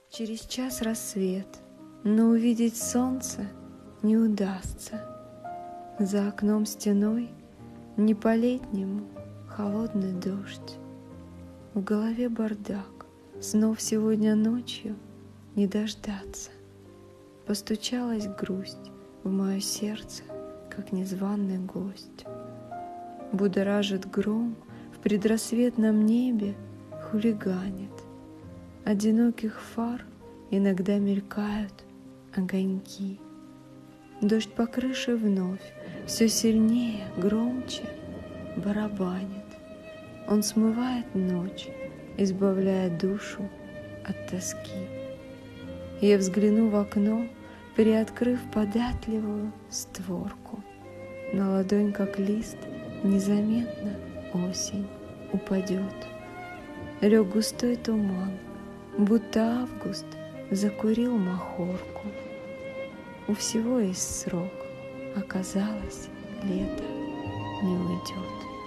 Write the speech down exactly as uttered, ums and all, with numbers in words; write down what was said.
Через час рассвет, но увидеть солнце не удастся. За окном стеной не по-летнему холодный дождь. В голове бардак, снов сегодня ночью не дождаться. Постучалась грусть в мое сердце, как незваный гость. Будоражит гром в предрассветном небе, хулиганит. Одиноких фар иногда мелькают огоньки. Дождь по крыше вновь все сильнее, громче барабанит. Он смывает ночь, избавляя душу от тоски. Я взгляну в окно, приоткрыв податливую створку. На ладонь, как лист, незаметно осень упадет. Лег густой туман, будто август закурил махорку. У всего есть срок, оказалось, лето не уйдет.